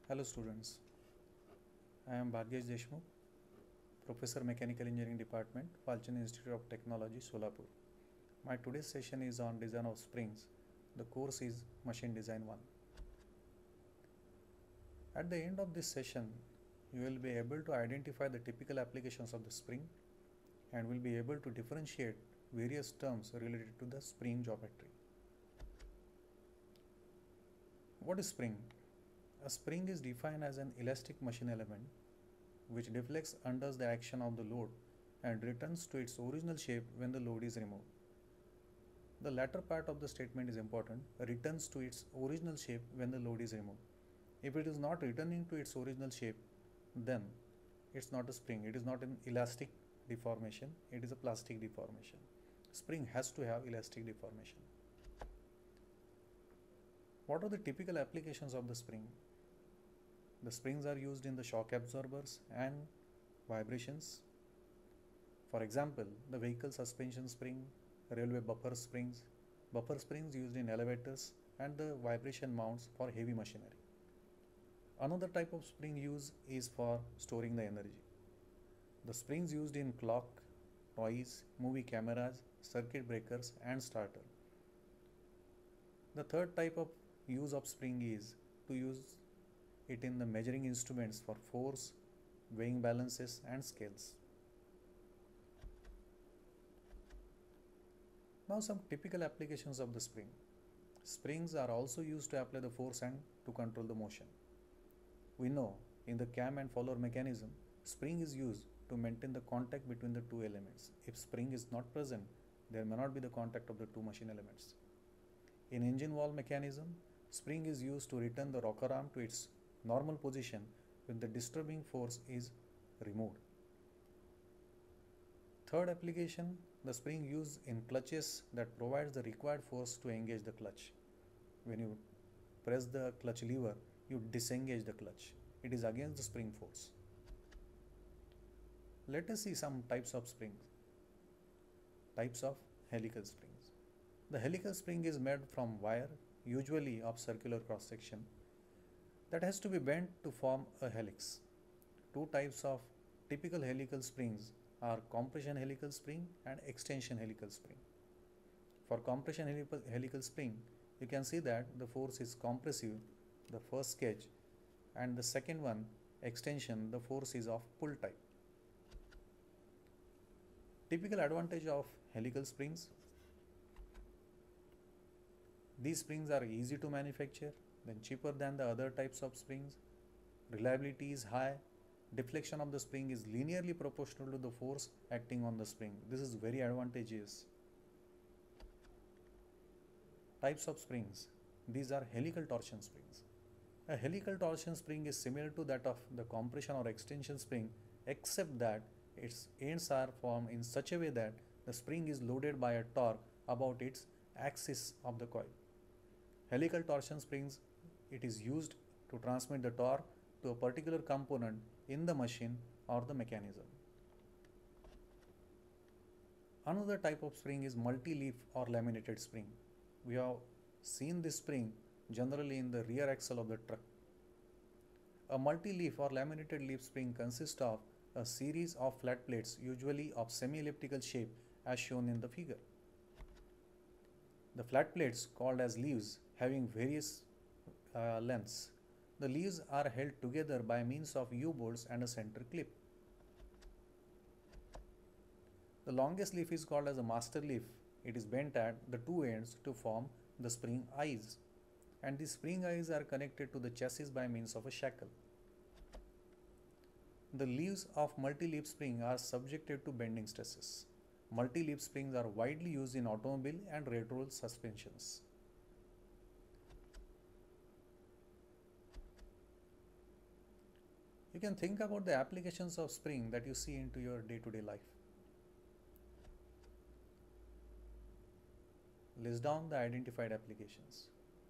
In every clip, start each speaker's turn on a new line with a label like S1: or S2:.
S1: Hello students, I am Dr.B.B.Deshmukh, Professor Mechanical Engineering Department, Walchand Institute of Technology, Solapur. My today's session is on design of springs. The course is Machine Design 1. At the end of this session, you will be able to identify the typical applications of the spring and will be able to differentiate various terms related to the spring geometry. What is spring? A spring is defined as an elastic machine element which deflects under the action of the load and returns to its original shape when the load is removed. The latter part of the statement is important, returns to its original shape when the load is removed. If it is not returning to its original shape, then it's not a spring, it is not an elastic deformation, it is a plastic deformation. Spring has to have elastic deformation. What are the typical applications of the spring? The springs are used in the shock absorbers and vibrations. For example, the vehicle suspension spring, railway buffer springs used in elevators, and the vibration mounts for heavy machinery. Another type of spring use is for storing the energy. The springs used in clock, toys, movie cameras, circuit breakers, and starter. The third type of use of spring is to use it in the measuring instruments for force, weighing balances, and scales. Now some typical applications of the spring. Springs are also used to apply the force and to control the motion. We know in the cam and follower mechanism, spring is used to maintain the contact between the two elements. If spring is not present, there may not be the contact of the two machine elements. In engine valve mechanism, spring is used to return the rocker arm to its normal position when the disturbing force is removed. Third application, the spring used in clutches that provides the required force to engage the clutch. When you press the clutch lever, you disengage the clutch. It is against the spring force. Let us see some types of springs. Types of helical springs. The helical spring is made from wire, usually of circular cross section, that has to be bent to form a helix. Two types of typical helical springs are compression helical spring and extension helical spring. For compression helical spring, you can see that the force is compressive, the first sketch, and the second one, extension, the force is of pull type. Typical advantage of helical springs. These springs are easy to manufacture, then cheaper than the other types of springs. Reliability is high. Deflection of the spring is linearly proportional to the force acting on the spring. This is very advantageous. Types of springs. These are helical torsion springs. A helical torsion spring is similar to that of the compression or extension spring, except that its ends are formed in such a way that the spring is loaded by a torque about its axis of the coil. Helical torsion springs, it is used to transmit the torque to a particular component in the machine or the mechanism. Another type of spring is multi-leaf or laminated spring. We have seen this spring generally in the rear axle of the truck. A multi-leaf or laminated leaf spring consists of a series of flat plates, usually of semi-elliptical shape as shown in the figure. The flat plates, called as leaves, having various lengths. The leaves are held together by means of U-bolts and a center clip. The longest leaf is called as a master leaf. It is bent at the two ends to form the spring eyes, and the spring eyes are connected to the chassis by means of a shackle. The leaves of multi-leaf spring are subjected to bending stresses. Multi-leaf springs are widely used in automobile and railroad suspensions. You can think about the applications of spring that you see into your day-to-day life. List down the identified applications.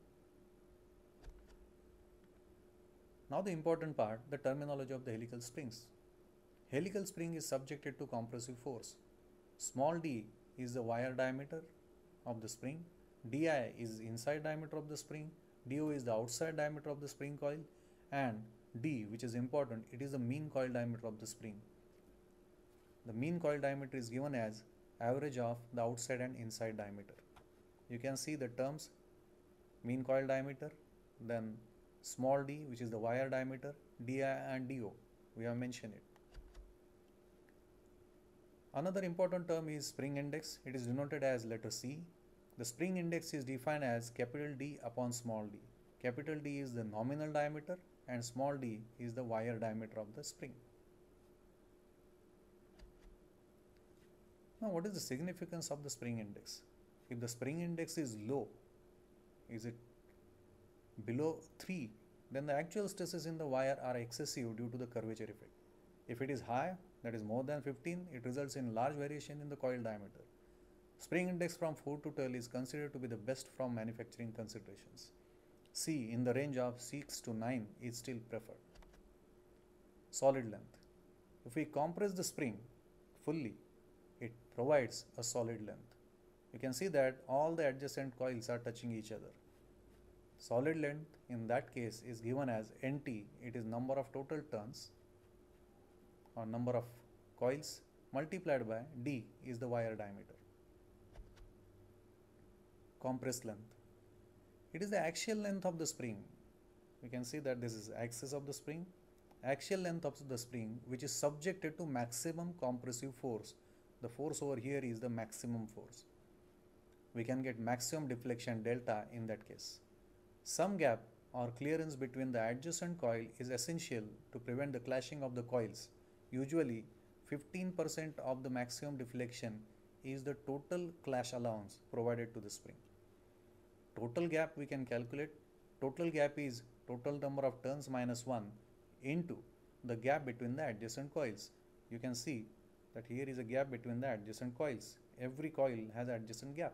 S1: Now the important part, the terminology of the helical springs. Helical spring is subjected to compressive force. Small d is the wire diameter of the spring, di is inside diameter of the spring, do is the outside diameter of the spring coil, and D, which is important, it is the mean coil diameter of the spring. The mean coil diameter is given as average of the outside and inside diameter. You can see the terms mean coil diameter, then small d, which is the wire diameter, di and do. We have mentioned it. Another important term is spring index. It is denoted as letter C. The spring index is defined as capital D upon small d. Capital D is the nominal diameter and small d is the wire diameter of the spring. Now, what is the significance of the spring index? If the spring index is low, is it below 3, then the actual stresses in the wire are excessive due to the curvature effect. If it is high, that is more than 15, it results in large variation in the coil diameter. Spring index from 4 to 12 is considered to be the best from manufacturing considerations. C in the range of 6 to 9 is still preferred. Solid length. If we compress the spring fully, it provides a solid length. You can see that all the adjacent coils are touching each other. Solid length in that case is given as NT, it is number of total turns or number of coils multiplied by D is the wire diameter. Compressed length. It is the axial length of the spring. You can see that this is axis of the spring. Axial length of the spring which is subjected to maximum compressive force. The force over here is the maximum force. We can get maximum deflection delta in that case. Some gap or clearance between the adjacent coil is essential to prevent the clashing of the coils. Usually 15% of the maximum deflection is the total clash allowance provided to the spring. Total gap we can calculate. Total gap is total number of turns minus 1 into the gap between the adjacent coils. You can see that here is a gap between the adjacent coils. Every coil has adjacent gap.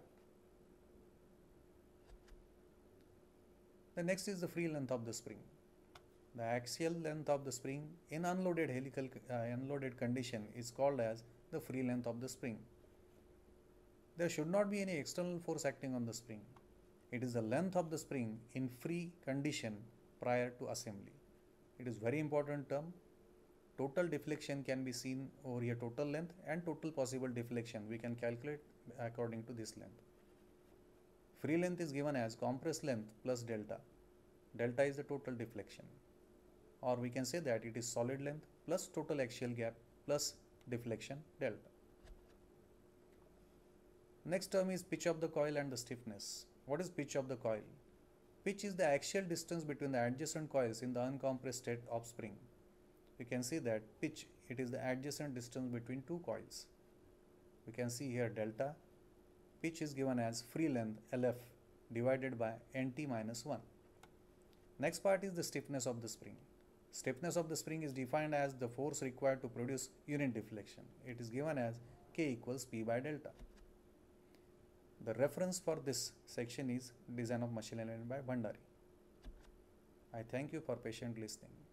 S1: The next is the free length of the spring. The axial length of the spring in unloaded unloaded condition is called as the free length of the spring. There should not be any external force acting on the spring. It is the length of the spring in free condition prior to assembly. It is very important term. Total deflection can be seen over here, total length and total possible deflection we can calculate according to this length. Free length is given as compressed length plus delta. Delta is the total deflection, or we can say that it is solid length plus total axial gap plus deflection delta. Next term is pitch of the coil and the stiffness. What is pitch of the coil? Pitch is the axial distance between the adjacent coils in the uncompressed state of spring. You can see that pitch, it is the adjacent distance between two coils. We can see here delta. Pitch is given as free length LF divided by NT minus 1. Next part is the stiffness of the spring. Stiffness of the spring is defined as the force required to produce unit deflection. It is given as K equals P by delta. The reference for this section is Design of Machine Element by Bhandari. I thank you for patient listening.